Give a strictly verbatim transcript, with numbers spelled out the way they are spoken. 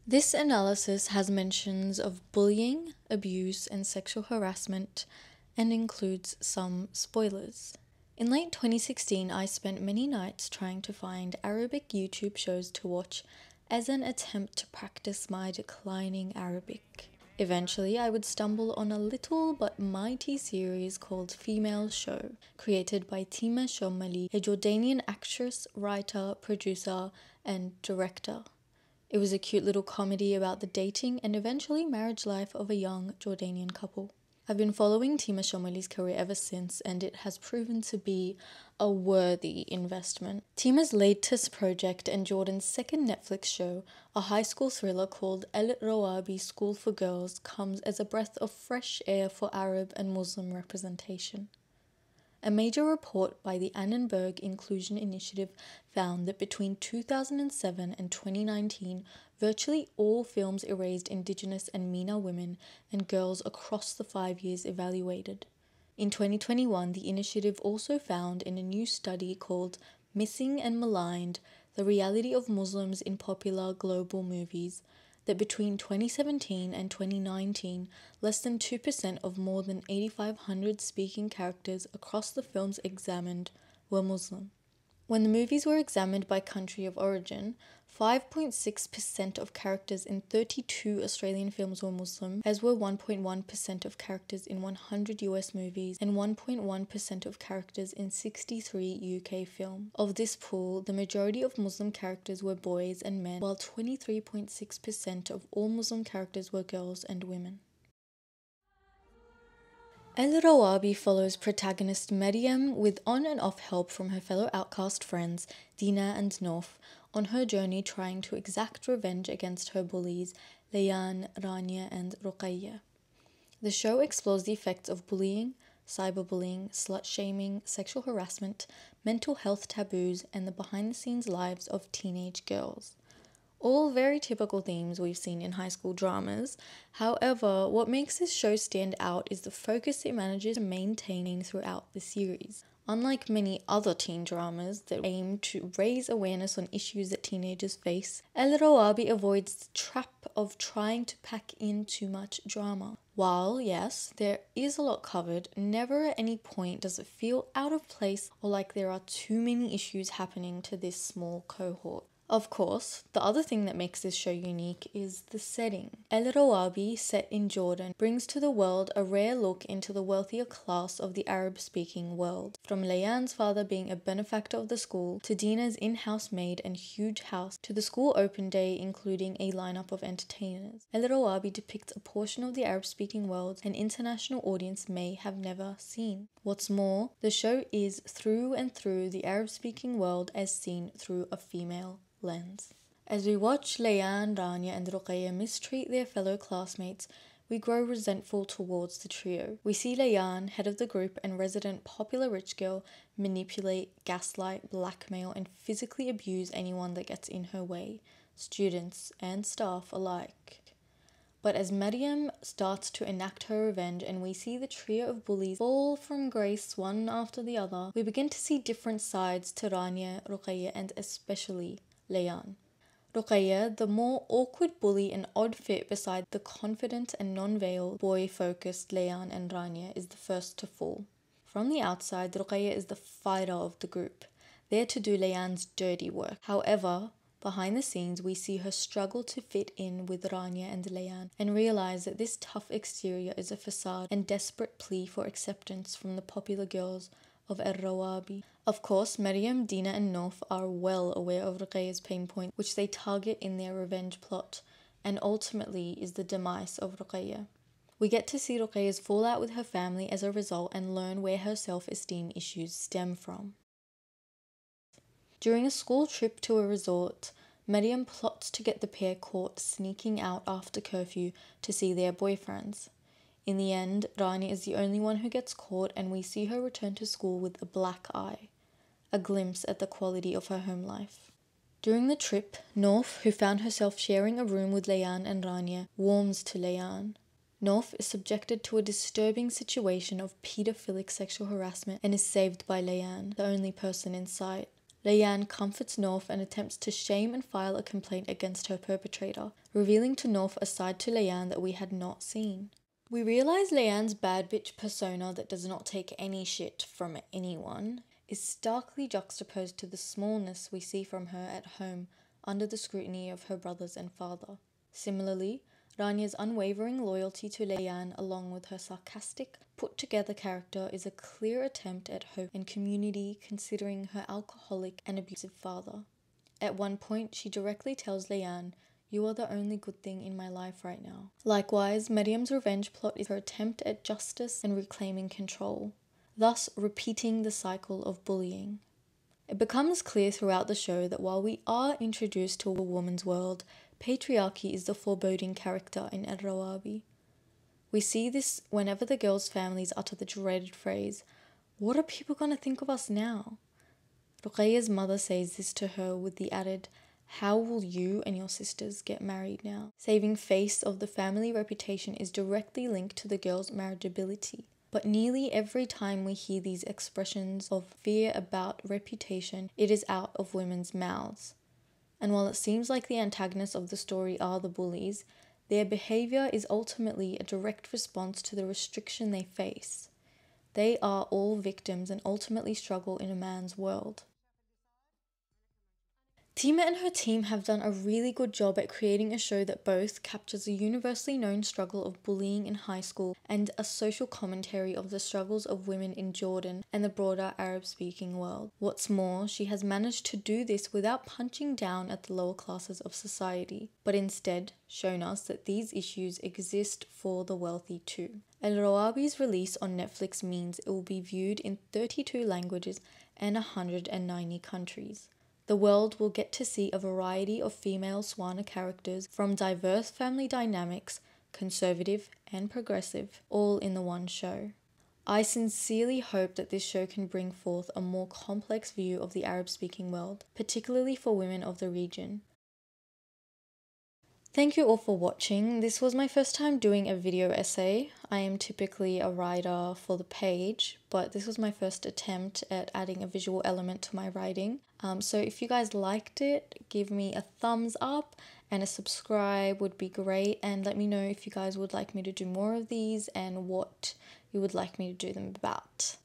This analysis has mentions of bullying, abuse, and sexual harassment, and includes some spoilers. In late twenty sixteen, I spent many nights trying to find Arabic YouTube shows to watch as an attempt to practice my declining Arabic. Eventually, I would stumble on a little but mighty series called Female Show, created by Tima Shomali, a Jordanian actress, writer, producer, and director. It was a cute little comedy about the dating and eventually marriage life of a young Jordanian couple. I've been following Tima Shomali's career ever since, and it has proven to be a worthy investment. Tima's latest project and Jordan's second Netflix show, a high school thriller called El Rawabi School for Girls, comes as a breath of fresh air for Arab and Muslim representation. A major report by the Annenberg Inclusion Initiative found that between two thousand seven and twenty nineteen, virtually all films erased Indigenous and MENA women and girls across the five years evaluated. In twenty twenty-one, the initiative also found in a new study called Missing and Maligned: The Reality of Muslims in Popular Global Movies, that between twenty seventeen and twenty nineteen, less than two percent of more than eight thousand five hundred speaking characters across the films examined were Muslim. When the movies were examined by country of origin, five point six percent of characters in thirty-two Australian films were Muslim, as were one point one percent of characters in one hundred U S movies and one point one percent of characters in sixty-three U K films. Of this pool, the majority of Muslim characters were boys and men, while twenty-three point six percent of all Muslim characters were girls and women. El Rawabi follows protagonist Maryam with on and off help from her fellow outcast friends Dina and Nof on her journey trying to exact revenge against her bullies Layan, Rania and Ruqayya. The show explores the effects of bullying, cyberbullying, slut-shaming, sexual harassment, mental health taboos, and the behind-the-scenes lives of teenage girls. All very typical themes we've seen in high school dramas. However, what makes this show stand out is the focus it manages to maintain throughout the series. Unlike many other teen dramas that aim to raise awareness on issues that teenagers face, El Rawabi avoids the trap of trying to pack in too much drama. While, yes, there is a lot covered, never at any point does it feel out of place or like there are too many issues happening to this small cohort. Of course, the other thing that makes this show unique is the setting. El Rawabi, set in Jordan, brings to the world a rare look into the wealthier class of the Arab-speaking world. From Layan's father being a benefactor of the school, to Dina's in-house maid and huge house, to the school open day including a lineup of entertainers. El Rawabi depicts a portion of the Arab-speaking world an international audience may have never seen. What's more, the show is through and through the Arab-speaking world as seen through a female lens. As we watch Layan, Rania and Ruqayya mistreat their fellow classmates, we grow resentful towards the trio. We see Layan, head of the group and resident popular rich girl, manipulate, gaslight, blackmail and physically abuse anyone that gets in her way, students and staff alike. But as Maryam starts to enact her revenge and we see the trio of bullies fall from grace one after the other, we begin to see different sides to Rania, Ruqayya and especially Layan. Ruqayya, the more awkward bully and odd fit beside the confident and non-veiled boy-focused Layan and Rania, is the first to fall. From the outside, Ruqayya is the fighter of the group, there to do Layan's dirty work. However, behind the scenes, we see her struggle to fit in with Rania and Layan and realize that this tough exterior is a facade and desperate plea for acceptance from the popular girls of El Rawabi. Of course, Maryam, Dina and Nof are well aware of Ruqayya's pain point, which they target in their revenge plot, and ultimately is the demise of Ruqayya. We get to see Ruqayya's fallout with her family as a result and learn where her self-esteem issues stem from. During a school trip to a resort, Maryam plots to get the pair caught sneaking out after curfew to see their boyfriends. In the end, Rani is the only one who gets caught and we see her return to school with a black eye, a glimpse at the quality of her home life. During the trip, Norf, who found herself sharing a room with Layan and Rania, warms to Layan. Norf is subjected to a disturbing situation of paedophilic sexual harassment and is saved by Layan, the only person in sight. Leanne comforts North and attempts to shame and file a complaint against her perpetrator, revealing to North a side to Leanne that we had not seen. We realise Leanne's bad bitch persona that does not take any shit from anyone is starkly juxtaposed to the smallness we see from her at home under the scrutiny of her brothers and father. Similarly, Ranya's unwavering loyalty to Leanne along with her sarcastic, put-together character is a clear attempt at hope and community considering her alcoholic and abusive father. At one point, she directly tells Leanne, "You are the only good thing in my life right now." Likewise, Mariam's revenge plot is her attempt at justice and reclaiming control, thus repeating the cycle of bullying. It becomes clear throughout the show that while we are introduced to a woman's world, patriarchy is the foreboding character in Rawabi. We see this whenever the girls' families utter the dreaded phrase, "What are people going to think of us now?" Ruqayya's mother says this to her with the added, "How will you and your sisters get married now?" Saving face of the family reputation is directly linked to the girls' marriageability. But nearly every time we hear these expressions of fear about reputation, it is out of women's mouths. And while it seems like the antagonists of the story are the bullies, their behaviour is ultimately a direct response to the restriction they face. They are all victims and ultimately struggle in a man's world. Tima and her team have done a really good job at creating a show that both captures a universally known struggle of bullying in high school and a social commentary of the struggles of women in Jordan and the broader Arab-speaking world. What's more, she has managed to do this without punching down at the lower classes of society, but instead shown us that these issues exist for the wealthy too. El Rawabi's release on Netflix means it will be viewed in thirty-two languages and one hundred ninety countries. The world will get to see a variety of female Swana characters from diverse family dynamics, conservative and progressive, all in the one show. I sincerely hope that this show can bring forth a more complex view of the Arab-speaking world, particularly for women of the region. Thank you all for watching. This was my first time doing a video essay. I am typically a writer for the page, but this was my first attempt at adding a visual element to my writing. Um, so if you guys liked it, give me a thumbs up and a subscribe would be great, and let me know if you guys would like me to do more of these and what you would like me to do them about.